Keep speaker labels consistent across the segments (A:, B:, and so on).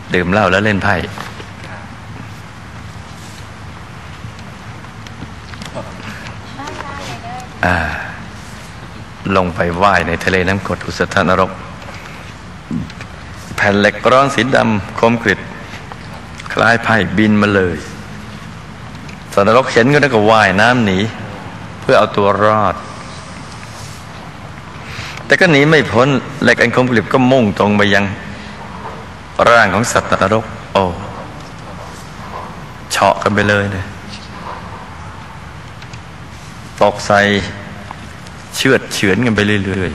A: ดื่มเหล้าแล้วเล่นไพ่ลงไปว่ายในทะเลน้ำกรดอุสธนรกแผ่นเหล็กร้อนสีดำคมกริบคล้ายไพ่บินมาเลยสัตว์นรกเห็นก็ได้ก็ว่ายน้ำหนีเพื่อเอาตัวรอดแต่ก็หนีไม่พ้นเหล็กอันคมกริบก็มุ่งตรงไปยังร่างของสัตว์นรกโอ้เฉาะกันไปเลยเนี่ยตกใส่เชือดเฉือนกันไปเรื่อย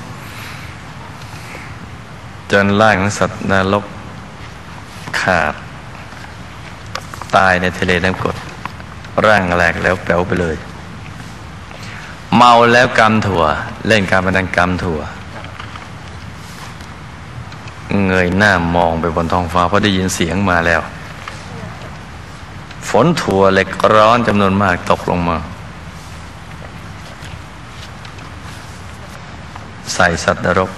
A: ๆจนร่างของสัตว์นรกขาดตายในทะเลน้ำกรดร่างแหลกแล้วแป๋วไปเลยเมาแล้วกำถั่วเล่นการพนันกำถั่วเงยหน้ามองไปบนท้องฟ้าเพราะได้ยินเสียงมาแล้วฝนถั่วเหล็กร้อนจำนวนมากตกลงมาใส่สัตว์นรก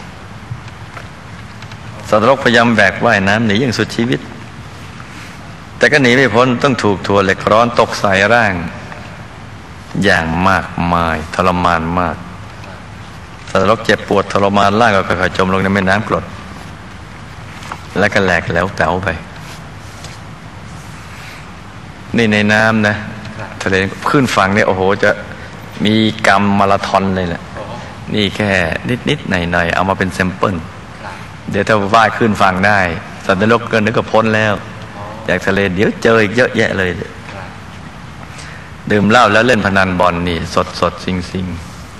A: สัตว์นรกพยายามแบกว่ายน้ำหนีอย่างสุดชีวิตแต่ก็หนีไม่พ้นต้องถูกถั่วเหล็กร้อนตกใส่ร่างอย่างมากมายทรมานมากสัตว์นรกเจ็บปวดทรมานร่างก็ค่อยๆจมลงในแม่น้ำกรดแล้วก็แหลกแล้วแต๋วไปนี่ในน้ำนะทะเลขึ้นฝั่งเนี่ยโอ้โหจะมีกรรมมาราธอนเลยแหละนี่แค่นิดๆหน่อยๆเอามาเป็นแซมเปิลเดี๋ยวถ้าว่ายขึ้นฝั่งได้สัตว์นรกก็นึกว่าพ้นแล้วจากทะเลเดี๋ยวเจออีกเยอะแยะเลยดื่มเหล้าแล้วเล่นพนันบอลนี่สดสิง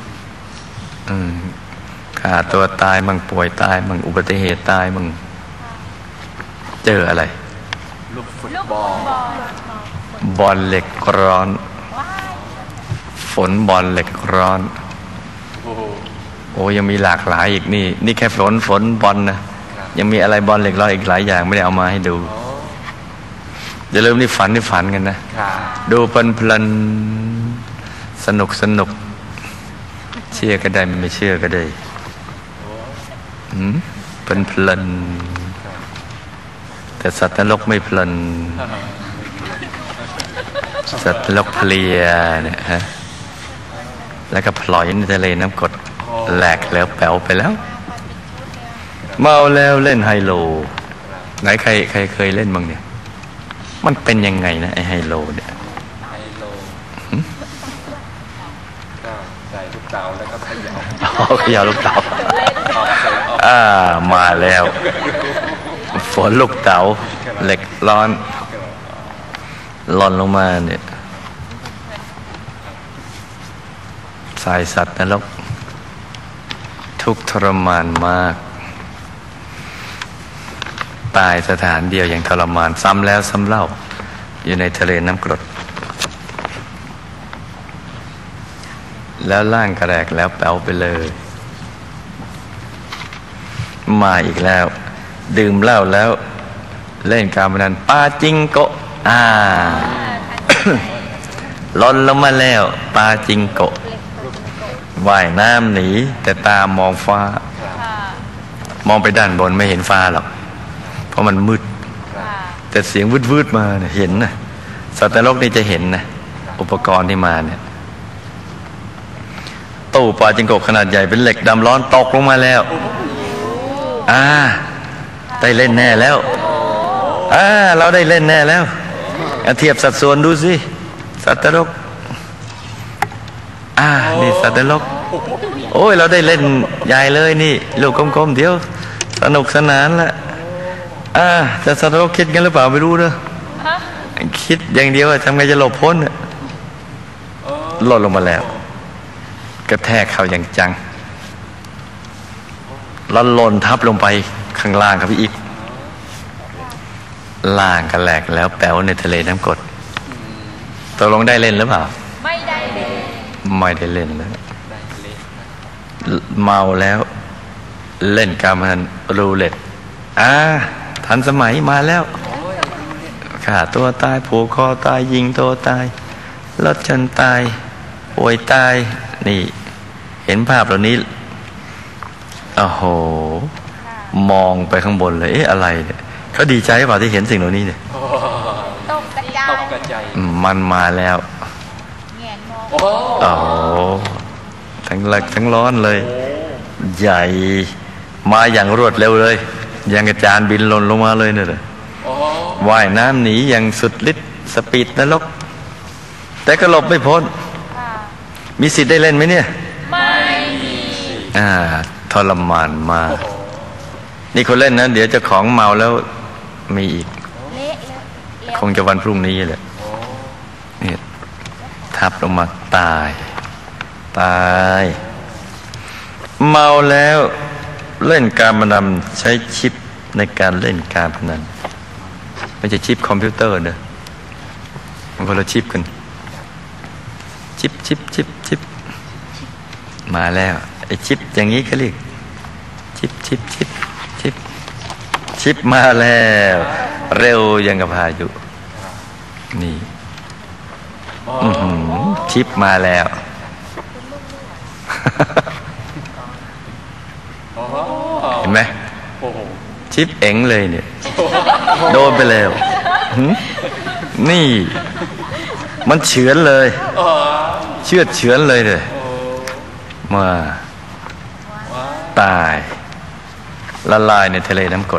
A: ฆ่าตัวตายมั่งป่วยตายมั่งอุบัติเหตุตายมั่งเจออะไร
B: ลูกฟุตบอล
A: บอลเหล็กร้อนฝนบอลเหล็กร้อนโอ้ยังมีหลากหลายอีกนี่แค่ฝนบอลนะยังมีอะไรบอลเหล็กร้อนอีกหลายอย่างไม่ได้เอามาให้ดูอย่าลืมนี่ฝันกันนะดูเพลินสนุกเชื่อก็ได้ไม่เชื่อก็ได้เพลินแต่สัตว์นรกไม่เพลินสัตว์นรกเพลียเนี่ยฮะแล้วก็พลอยในทะเลน้ำกรดแหลกแล้วแป๋วไปแล้วเมาแล้วเล่นไฮโลไหนใครเคยเล่นบ้างเนี่ยมันเป็นยังไงนะไอไฮโลเนี่ย
B: ไฮโลก็ใส่ลูกเต๋าแล้วก็เข
A: ย่าลูกเต๋ามาแล้วฝนลูกเต๋าเหล็กร้อนหล่นลงมาเนี่ยสายสัตว์นรกทุกข์ทรมานมากตายสถานเดียวอย่างทรมานซ้ำแล้วซ้ำเล่าอยู่ในทะเลน้ำกรดแล้วร่างกระแดกแล้วแป๋วไปเลยมาอีกแล้วดื่มเหล้าแล้วเล่นการพนันปาจิงโกะล้นลงมาแล้วปาจิงโกะว่ายน้ำหนีแต่ตามองฟ้ามองไปด้านบนไม่เห็นฟ้าหรอกเพราะมันมืดแต่เสียงวืดมาเนี่ยเห็นนะสัตว์นรกนี่จะเห็นนะอุปกรณ์ที่มาเนี่ยตู้ปาจิงโกะขนาดใหญ่เป็นเหล็กดำร้อนตกลงมาแล้วได้เล่นแน่แล้วเราได้เล่นแน่แล้วเทียบสัดส่วนดูสิสัตว์นรกนี่สัตว์นรกโอ้ยเราได้เล่นใหญ่เลยนี่ลูกกลมๆเดี๋ยวสนุกสนานละแต่สัตว์นรกคิดกันหรือเปล่าไม่รู้เนอะคิดอย่างเดียวทำไงจะหลบพ้นหล่นลงมาแล้วกระแทกเขาอย่างจังแล้วหล่นทับลงไปข้างล่างครับพี่อีกล่างกันแหลกแล้วแป๋วในทะเลน้ำกรดตกลงได้เล่นหรือเปล่าไม่ได้เล่นแล้วเมาแล้วเล่นการพนันรูเล็ตทันสมัยมาแล้วฆ่าตัวตายผูกคอตายยิงตัวตายรถชนตายป่วยตายนี่เห็นภาพเหล่านี้โอ้โหมองไปข้างบนเลยอะไรเนี่ยเขาดีใจเปล่าที่เห็นสิ่งเหล่านี้เนี่ย
C: ตกกระจา
B: ต
C: ย
B: กกระจาย
A: มันมาแล้ว
C: แงนมอง
B: โอ้
A: โอ้โหทั้งหลักทั้งร้อนเลย ใหญ่มาอย่างรวดเร็วเลยอย่างกระจานบินหล่นลงมาเลยเนี่ย
B: โอ้
A: ว่ายน้ำหนีอย่างสุดฤทธิ์สปีดนรกแต่ก็หลบไม่พ้น
C: ค่ะ
A: มีสิทธิ์ได้เล่นไหมเนี่ย
C: ไม่มี
A: ทรมานมากนี่คนเล่นนะเดี๋ยวเจ้าของเมาแล้วมีอีก
C: เละเลย
A: คงจะวันพรุ่งนี้แหละเนี่ยทับลงมาตาย ตาย เมาแล้วเล่นการพนันใช้ชิปในการเล่นการพนันไม่ใช่ชิปคอมพิวเตอร์เนอะมันคนละชิปกันชิปมาแล้วไอ้ชิปอย่างนี้เขาเรียกชิปมาแล้ว เร็วยังกับพายุนี่ ชิปมาแล้ว เห็นไหม
B: โอ้โห
A: ชิปเอ๋งเลยเนี่ย โดนไปแล้วนี่ มันเฉือนเลย เชือดเฉือนเลยมาตายละลายในทะเลน้ำกรด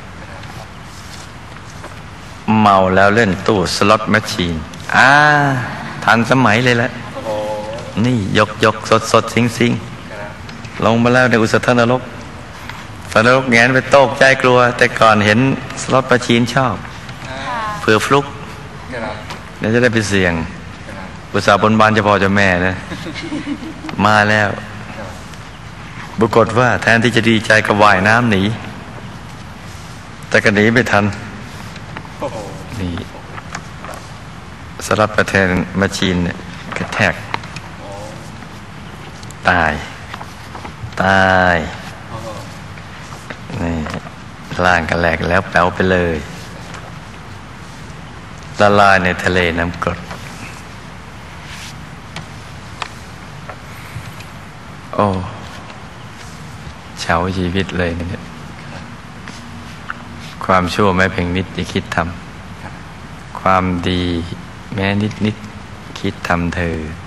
A: เมาแล้วเล่นตู้สล็อตแมชชีนทันสมัยเลยแหละนี่ยกสดซิงลงมาแล้วในอุสธนรกสัตว์นรกแงนไปตกใจกลัวแต่ก่อนเห็นสล็อตแมชชีนชอบเผื่อฟลุกเดี๋ยวจะได้ไปเสี่ยงอุตส่าห์บนบานเจ้าพ่อเจ้าแม่นะมาแล้วปรากฏว่าแทนที่จะดีใจก็ว่ายน้ำหนีแต่ก็หนีไม่ทันนี่สลับประเทนมาชีนเนี่ยกระแทกตายนี่ล่างกันแหลกแล้วแป๋วไปเลยละลายในทะเลน้ำกรดโอ้เฉาชีวิตเลยเนี่ยความชั่วแม้เพียงนิดจะคิดทำความดีแม้นิดคิดทำเธอ